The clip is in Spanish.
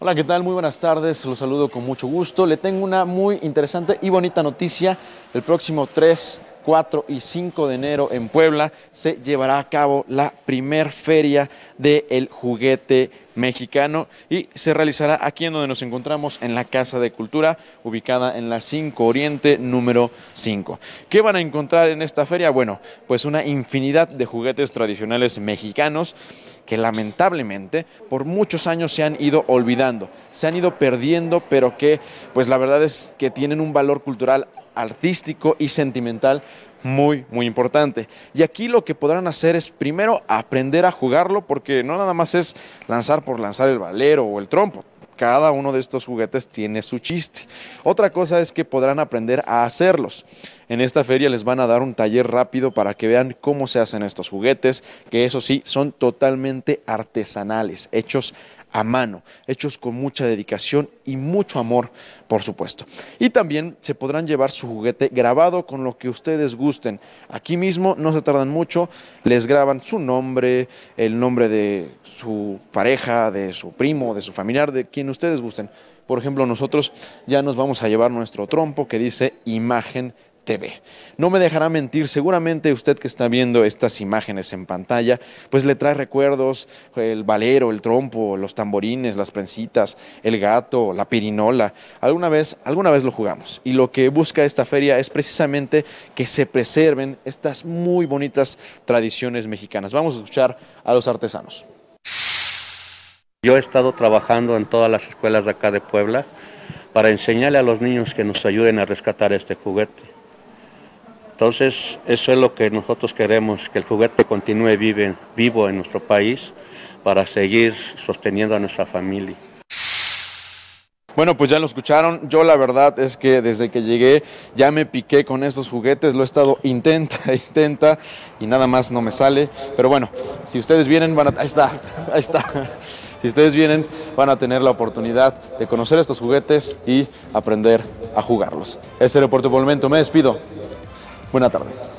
Hola, ¿qué tal? Muy buenas tardes, los saludo con mucho gusto. Le tengo una muy interesante y bonita noticia. El próximo 3, 4 y 5 de enero en Puebla se llevará a cabo la primer feria del juguete mexicano y se realizará aquí en donde nos encontramos, en la Casa de Cultura, ubicada en la 5 Oriente, número 5. ¿Qué van a encontrar en esta feria? Bueno, pues una infinidad de juguetes tradicionales mexicanos que lamentablemente por muchos años se han ido olvidando, se han ido perdiendo, pero que pues la verdad es que tienen un valor cultural, artístico y sentimental muy importante. Y aquí lo que podrán hacer es primero aprender a jugarlo, porque no nada más es lanzar por lanzar el valero o el trompo. Cada uno de estos juguetes tiene su chiste. Otra cosa es que podrán aprender a hacerlos. En esta feria les van a dar un taller rápido para que vean cómo se hacen estos juguetes, que eso sí, son totalmente artesanales, hechos a mano, hechos con mucha dedicación y mucho amor, por supuesto. Y también se podrán llevar su juguete grabado con lo que ustedes gusten. Aquí mismo no se tardan mucho, les graban su nombre, el nombre de su pareja, de su primo, de su familiar, de quien ustedes gusten. Por ejemplo, nosotros ya nos vamos a llevar nuestro trompo que dice Imagen TV. No me dejará mentir, seguramente usted que está viendo estas imágenes en pantalla, pues le trae recuerdos, el valero, el trompo, los tamborines, las trencitas, el gato, la pirinola. Alguna vez lo jugamos. Y lo que busca esta feria es precisamente que se preserven estas muy bonitas tradiciones mexicanas. Vamos a escuchar a los artesanos. Yo he estado trabajando en todas las escuelas de acá de Puebla para enseñarle a los niños que nos ayuden a rescatar este juguete. Entonces, eso es lo que nosotros queremos, que el juguete continúe vivo en nuestro país para seguir sosteniendo a nuestra familia. Bueno, pues ya lo escucharon. Yo la verdad es que desde que llegué ya me piqué con estos juguetes. Lo he estado intenta y nada más no me sale. Pero bueno, si ustedes vienen ahí está. Si ustedes vienen van a tener la oportunidad de conocer estos juguetes y aprender a jugarlos. Ese reporte por el momento. Me despido. Buena tarde.